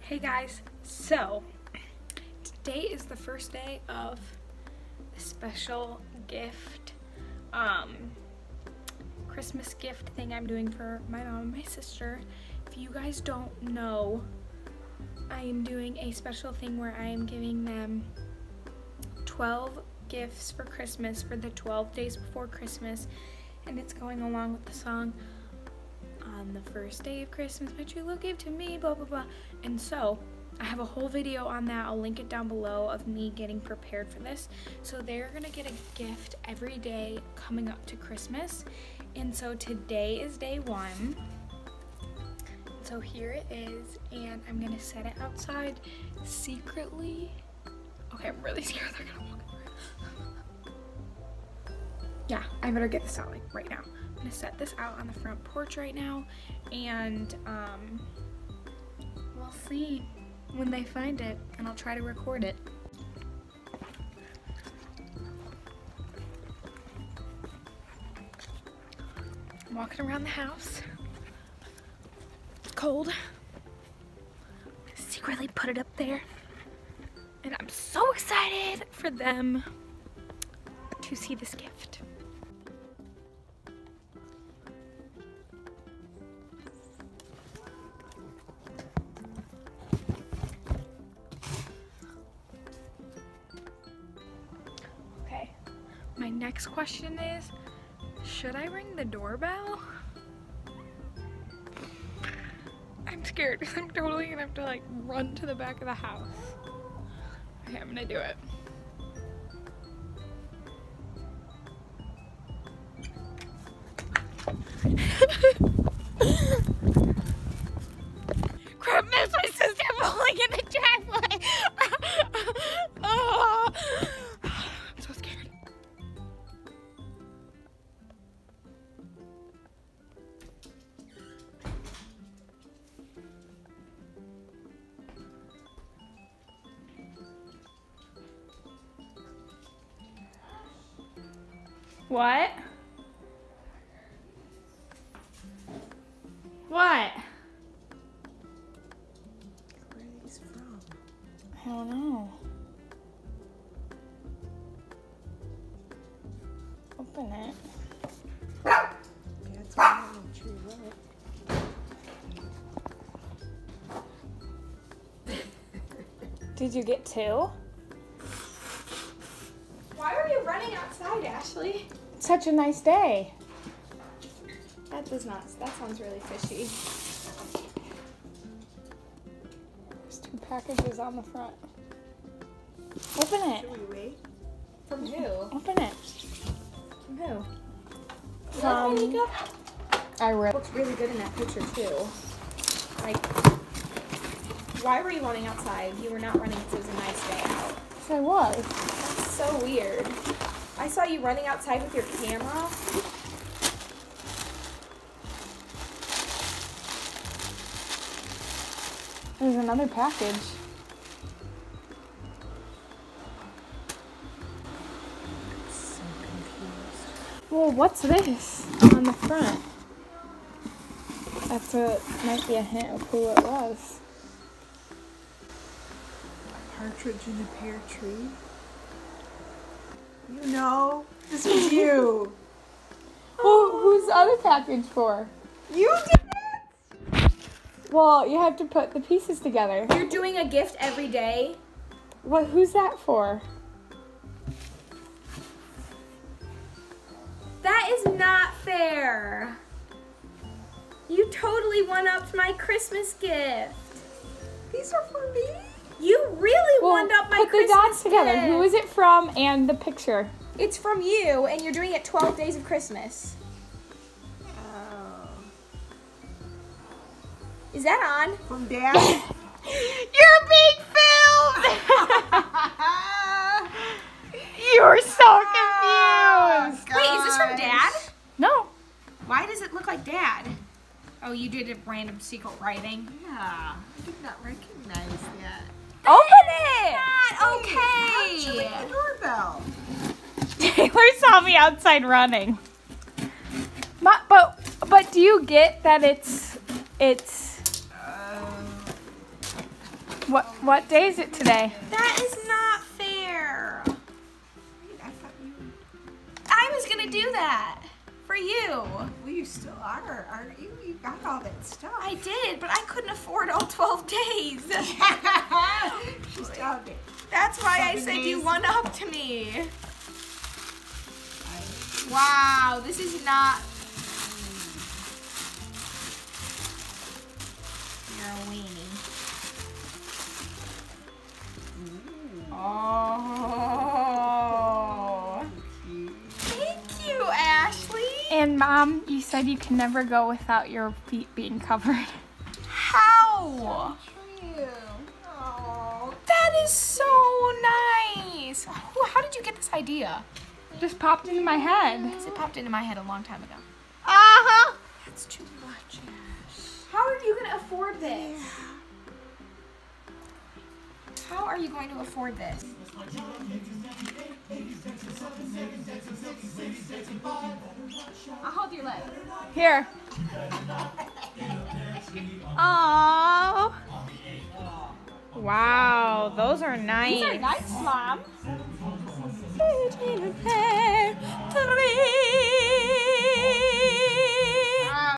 Hey guys, so today is the first day of a special gift, Christmas gift thing I'm doing for my mom and my sister. If you guys don't know, I am doing a special thing where I am giving them 12 gifts for Christmas for the 12 days before Christmas, and it's going along with the song, "On the first day of Christmas, my true love gave to me, blah, blah, blah." And so I have a whole video on that. I'll link it down below of me getting prepared for this. So they're gonna get a gift every day coming up to Christmas. And so today is day one. So here it is, and I'm gonna set it outside secretly. Okay, I'm really scared they're gonna walk over. Yeah, I better get this out like right now. I'm gonna set this out on the front porch right now, and we'll see when they find it, and I'll try to record it. I'm walking around the house. It's cold. I secretly put it up there, and I'm so excited for them to see this gift. My next question is, should I ring the doorbell? I'm scared because I'm totally gonna have to like run to the back of the house. Okay, I'm gonna do it. Crap, that's my sister falling in the driveway. Oh. I'm so scared. What? What? Where are these from? I don't know. Open it. Yeah, it's on the tree, right? Did you get two? Why are you running outside, Ashley? It's such a nice day. That sounds really fishy. There's two packages on the front. Open it. Should we wait? From who? Open it. From who? I read. Looks really good in that picture too. Like, why were you running outside? You were not running because it was a nice day out. Yes, I was. That's so weird. I saw you running outside with your camera. There's another package. So confused. Well, what's this on the front? Might be a hint of who it was. A partridge in a pear tree. You know, this was you. Who's the other package for? You did it! Well, you have to put the pieces together. You're doing a gift every day? Who's that for? That is not fair. You totally one-upped my Christmas gift. These are for me? You really one-upped my put Christmas the dots together. gift. Who is it from and the picture? It's from you, and you're doing it 12 days of Christmas. Oh. Is that on? From Dad? You're being filmed! You were so confused. Wait, is this from Dad? No. Why does it look like Dad? Oh, you did a random secret writing. Yeah, I did not recognize that. Open it! Not How'd you okay. ring the doorbell? Taylor saw me outside running. But do you get that it's What day is it today? That is not fair. I thought you. I was gonna do that for you. Well, you still are, aren't you? You got all that stuff. I did, but I couldn't afford all 12 days. She still did. That's why I 7 said you days. one up to me. Wow, this is not. You're a weenie. Oh. Thank you, Ashley. And Mom, you said you can never go without your feet being covered. How? True. Oh. That is so nice. How did you get this idea? Just popped into my head. Because it popped into my head a long time ago. Uh-huh. That's too much, Ash. How are you going to afford this? How are you going to afford this? I'll hold your leg. Here. Aww. Wow, those are nice. These are nice, Mom. Three.